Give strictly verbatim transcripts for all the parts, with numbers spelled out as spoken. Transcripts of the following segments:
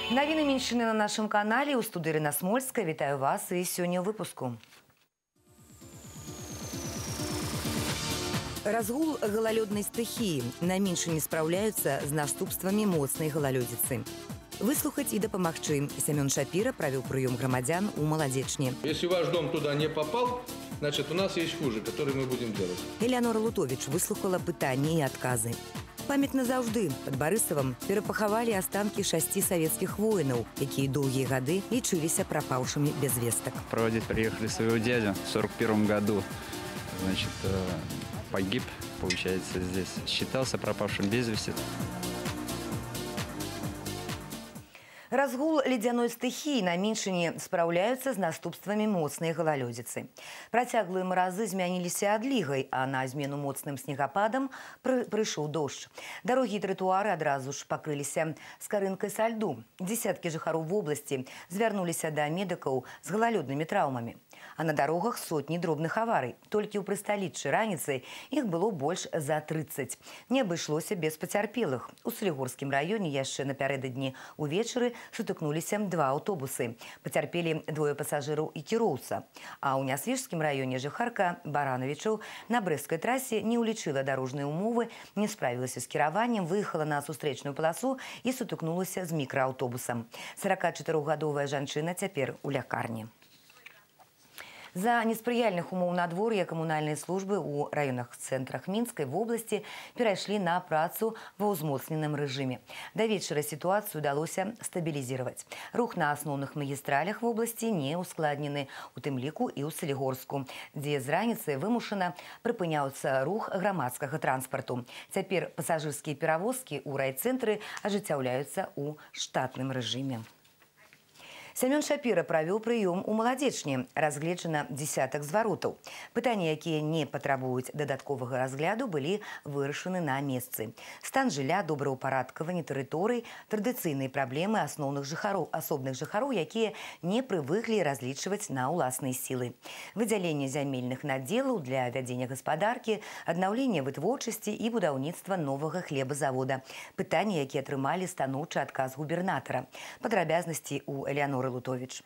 Новины меньшины на нашем канале. У студии Ирина Смольская. Вітаю вас и сегодня в выпуску. Разгул гололедной стихии. На меньшине справляются с наступствами моцной гололедицы. Выслухать и допомагчы. Семен Шапира провел прием громадян у Молодечни. Если ваш дом туда не попал, значит, у нас есть хуже, который мы будем делать. Элеонора Лутович выслухала пытания и отказы. Память назаўжды. Под Барысавам перапахавалі останки шасти советских воинов, якія долгие годы лечились пропавшими без весток. Проводить приехали своего дядю в сорок первом году. Значит, погиб, получается, здесь. Считался пропавшим без вести. Разгул ледяной стихии на меньшине справляются с наступствами моцной гололедицы. Протяглые морозы змяніліся адлігай, а на змену моцным снегопадам пры прыйшоў дождж. Дороги и тротуары адразу ж пакрыліся скарынкай са льду. Десятки жыхароў вобласці звярнуліся да медыкаў з гололедными травмами. А на дорогах сотни дробных аварий. Только у прысталіччы раніцай их было больше за тридцать. Не абышлося без пацярпелых. У Салігорскім районе яшчэ напярэдадні увечары сутыкнуліся два аўтобусы. Пацярпелі двое пассажыраў і кіроўца. А ў Нясвіжскім раёне жыхарка Барановичаў на брэсцкай трасе не ўлічыла дарожныя ўмовы, не справілася з кіраваннем, выехала на сустрэчную паласу і сутыкнулася з мікрааўтобусам. сорокачатырохгадовая жанчына цяпер у лякарні. За неспрыяльных умоў надвор'я камунальныя службы ў раёнах цэнтрах Мінскай вобласці перайшлі на працу ва ўзмоцненым рэжыме. Да вечара сітуацыю удалося стабілізировать. Рух на асноўных магістралях вобласці не ускладнены, у тым ліку і ў Салігорску, дзе з раніцы вымушана прыпыняўся рух грамадскага транспарту. Цяпер пасажырскія перавозкі ў райцэнтры ажыццяўляюцца ў штатным рэжыме. Семен Шапира провел прием у Молодечни. Разгледжено десяток зваротаў. Пытанні, якія не патрабуюць дадатковага разгляду, былі вырашаны на месцы. Стан жылля, добраўпарадкаванне тэрыторый, традыцыйныя праблемы асноўных жыхароў, асобных жыхароў, якія не прывыклі разлічваць на ўласныя сілы. Выдзяленне зямельных надзелаў для вядзення гаспадаркі, аднаўленне вытворчасці і будаўніцтва новага хлебазавода. Пытанні, якія атрымалі станоўчы адказ губернатара. Падрабязнасці у Элеоноры Лутович.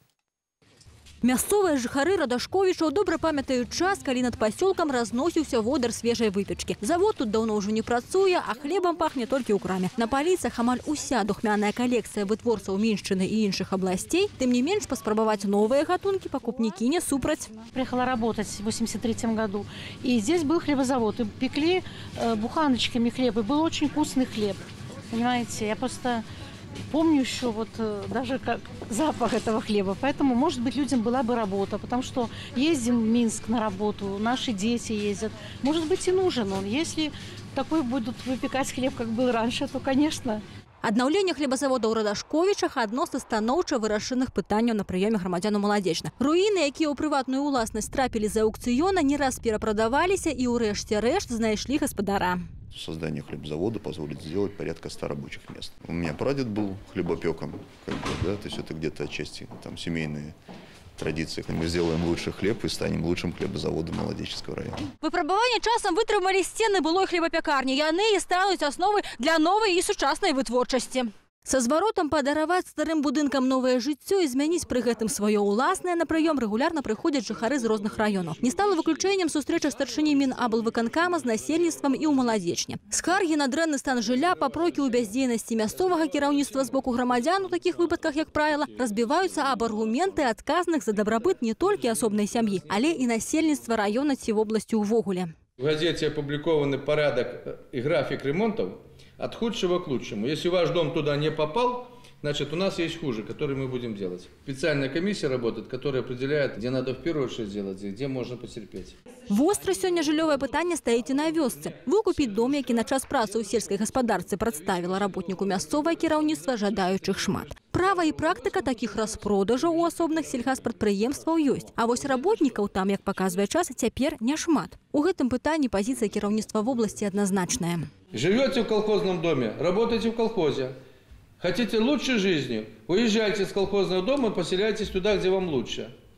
Мясцовыя жыхары Радашковічаў добра памятаюць час, калі над пасёлкам разносіўся водар свежай выпечкі. Завод тут даўно ўжо не працуе, а хлебам пахне толькі ў краме. На паліцах амаль уся духмяная калекцыя вытворцаў Міншчыны і іншых абласцей. Тым не менш, паспрабаваць новыя гатункі пакупнікі не супраць. Приехала работать в восемьдесят третьем году, и здесь был хлебозавод. И пекли э, буханочками хлеб, и был очень вкусный хлеб. Понимаете, я просто... помню еще вот даже как запах этого хлеба. Поэтому, может быть, людям была бы работа, потому что ездим в Минск на работу, наши дети ездят. Может быть, и нужен он. Если такой будут выпекать хлеб, как был раньше, то, конечно. Аднаўленне хлебазавода ў Радашковічах адно са станоўча вырашаных пытанняў на прыёме грамадзян у Молодечна. Руіны, якія ў прыватную ўласнасць трапілі з аукцыёна, не раз перапрадаваліся і ўрэшце рэшт знайшлі гаспадара. Создание хлебзавода позволит сделать порядка ста рабочих мест. У меня прадед был хлебопеком, как бы, да, то есть это где-то отчасти там семейные традиции. Мы сделаем лучший хлеб и станем лучшим хлебозаводом Молодеченского района. Выпрабаванне часам вытрымалі сцены былой хлебапякарні. Яны і стануць асновай для новай і сучаснай вытворчасці. Са зваротам падараваць старым будынкам новае жыццё і змяніць пры гэтым сваё ўласнае на прыём рэгулярна прыходзяць жыхары з розных раёнаў. Не стала выключэннем сустрэча старшыні Мінаблвыканкама з насельніцтвам і ў Молодечні. Скаргі на дрэнны стан жылля, папрокі ў бяздзейнасці мясцовага кіраўніцтва з боку грамадзян у такіх выпадках, як правіла, разбіваюцца аб аргументы адказных за дабрабыт не толькі асобнай сям'і, але і насельніцтва раёна ці вобласці ўвогуле. В газете опубликованы порядок и график ремонтов от худшего к лучшему. Если ваш дом туда не попал, значит, у нас есть хуже, который мы будем делать. Специальная комиссия работает, которая определяет, где надо в первую очередь сделать, и где можно потерпеть. Востра сёння жыллёвае пытанне стаіць і на вёсцы. Выкупіць дом, які на час працы ў сельскай гаспадарцы прадставіла работніку мясцовае кіраўніцтва, жадаючых шмат. Права і практыка такіх распродажаў у асобных сельгаспрадпрыемстваў ёсць. А вось работнікаў там, як паказвае час, цяпер няшмат. У гэтым пытанні пазіцыя кіраўніцтва вобласці адназначная. Живете в колхозном доме, работаете в колхозе. Хотите лучшей жизни? Уезжайте с колхозного дома и поселяйтесь туда, где вам лучше.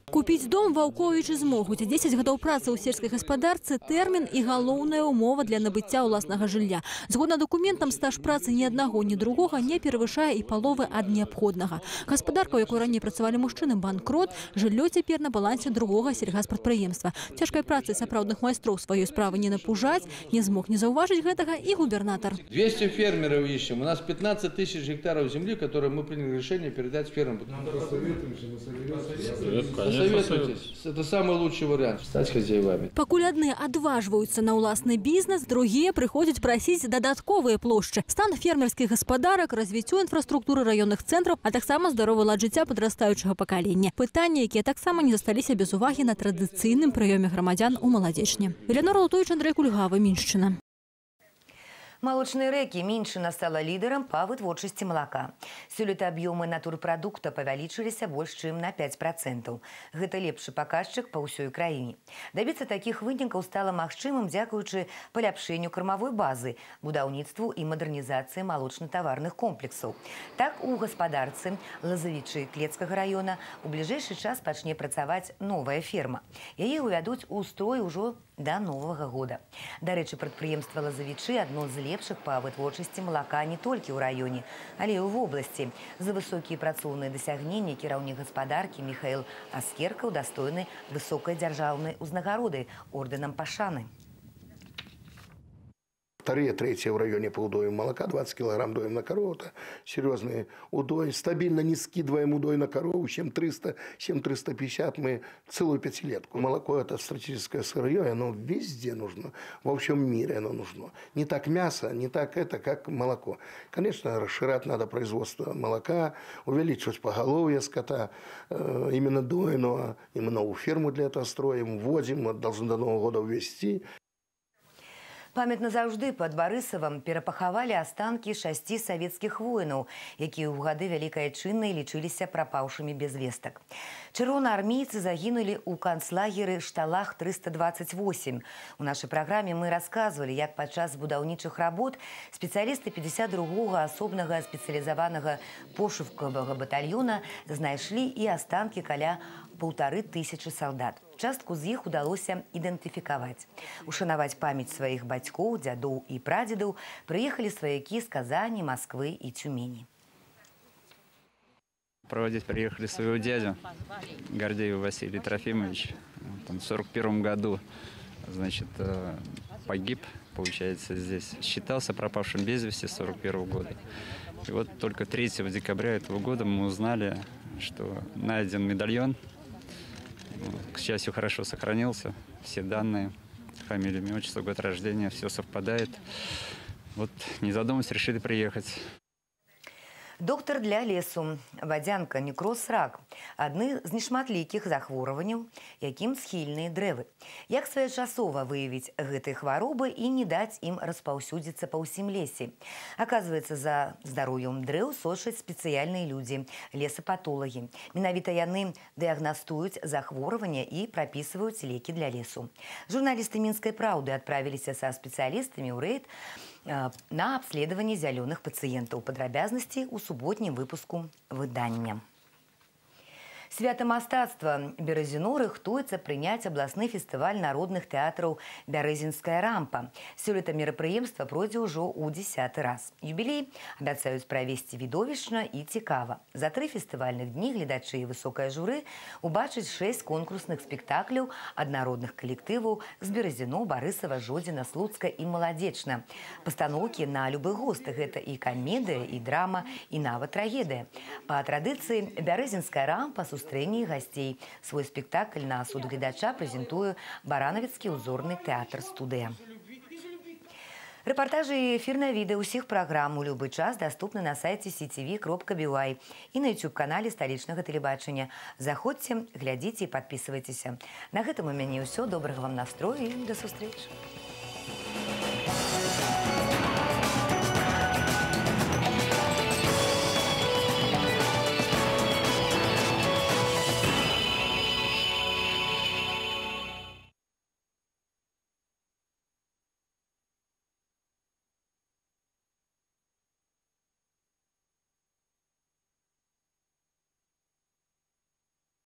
Купіць дом ваўковічы змогуць. дзесяць гадоў працы ў сельскай гаспадарцы – тэрмін і галоўная ўмова для набыцця ўласнага жылля. Згодна дакументам, стаж працы ні аднаго, ні другога не перавышае і паловы ад неабходнага. Гаспадарка, у якой раней працавалі мужчыны, банкрот, жыллё цяпер на балансе другога сельгаспрадпрыемства. Цяжкай працы сапраўдных майстроў сваёй справы не напужаць, не змог не заўважыць гэтага і губернатар. двести фермеров ищем. У нас пятнадцать тысяч гектаров земли, которые мы приняли решение передать фермам. Советуйтесь. Это самый лучший вариант. Стать хозяевами. Пакуль адны адважваюцца на ўласны бізнес, другія прыходзяць прасіць дадатковыя плошчы. Стан фермерскіх гаспадарак, развіццё інфраструктуры раённых цэнтраў, а таксама здаровы лад жыцця падрастаючага пакалення. Пытанні, якія таксама не засталіся без увагі на традыцыйным прыёме грамадзян у маладзечні. Элеонора Лутович, Андрей Кульгава, Мінчына. Молочные рэкі Мінчына стала лідерам па вытворчасці малака. Сёлета аб'ёмы натурпрадукта павялічыліся больш чым на пяць процентаў. Гэта лепшы паказчык па ўсёй краіне. Дабіцца такіх вынікаў стала магчымым дзякуючы паляпшэнню кармавой базы, будаўніцтву і мадэрнізацыі малочна-таварных комплексаў. Так, у гаспадарцы Лазавічы Клецкага раёна у бліжэйшы час пачне працаваць новая ферма. Яе ўвядуць у строй ужо да новага года. Дарэчы, прадпрыемства Лазавічы адно з лепшых па вытворчасці малака не толькі ў раёне, але і ў вобласці. За высокія працоўныя дасягненні кіраўнік гаспадаркі Міхаіл Аскерка удастойны высокай дзяржаўнай узнагароды ордэнам пашаны. Вторые, третьи в районе по удою молока, двадцать килограмм доем на корову, это серьезный удой. Стабильно не скидываем удой на корову, чем триста, чем триста пятьдесят, мы целую пятилетку. Молоко – это стратегическое сырье, оно везде нужно, во всем мире оно нужно. Не так мясо, не так это, как молоко. Конечно, расширять надо производство молока, увеличивать поголовье скота, э, именно дойного, и мы новую ферму для этого строим, вводим, мы должны до Нового года ввести. Памятна заўжды пад Барысавам перапахавалі астанкі шасці савецкіх воінаў, якія ў гады Вялікай Адчыннай лічыліся прапаўшымі без вестак. Чырвонаармейцы загінулі ў канцлагеры Шталах трыста двадцать восемь. У нашай праграме мы расказвалі, як падчас будаўнічых работ спецыялісты пятьдесят другога асобнага спецыялізаванага пошукавага батальёна знайшлі і астанкі каля паўтары тысячы салдат. Частку з іх удалося ідэнтыфікаваць. Ушанаваць памяць сваіх бацькоў, дзядоў і прадзедаў прыехалі сваякі з Казані, Москвы і Тюмені. Проводить приехали своего дядю, Гордеева Василий Трофимович. Он в сорок первом году, значит, погиб, получается, здесь. Считался пропавшим без вести с сорок первого года. И вот только третьего декабря этого года мы узнали, что найден медальон. К счастью, хорошо сохранился. Все данные, фамилия, имя, отчество, год рождения, все совпадает. Вот, не задумываясь, решили приехать. Доктар для лесу, вадзянка, некроз, рак – адны з нешматлікіх захворванняў, якім схільныя дрэвы. Як своечасова выявіць гэтай хваробы і не даць ім распаўсюдзіцца па ўсім лесе? Аказваецца, за здароўем дрэў сочаць спецыяльныя людзі – лесапатолагі. Менавіта яны дыягнастуюць захворвання і прапісваюць лекі для лесу. Журналісты Мінскай праўды адправіліся са спецыялістамі ў рэйд на обследование зеленых пациентов. Падрабязнасці у суботнім выпуску выдання. Свята мастацтва Березіно рыхтуецца прыняць абласны фестываль народных тэатраў «Бярэзінская рампа». Сёлета мерапрыемства пройдзе ўжо ў дзесяты раз. Юбілей абяцаюць правесці відовішчна і цікава. За тры фестывальных дні гледачы і высокае журы убачаць шэсць конкурсных спектакляў ад народных калектываў з Березіно, Барысава, Жодзіна, Слуцка і Маладзечна. Пастаноўкі на любы густ. Гэта і камедыя, і драма, і нават трагедыя. Па традыцыі «Бярэзінская рампа» сустрэнні гасцей. Свой спектакль на суд гледача прэзентуе Баранавіцкі ўзорны тэатр-студыя. Рэпартажы і эфірныя відэа ўсіх праграм у любы час даступны на сайце си ти ви кропка би вай і на ютуб-канале сталічнага тэлебачання. Заходзьце, глядзіце і падпісвайцеся. На гэтым у мяне ўсё. Добрага вам настрою і да сустрэчы.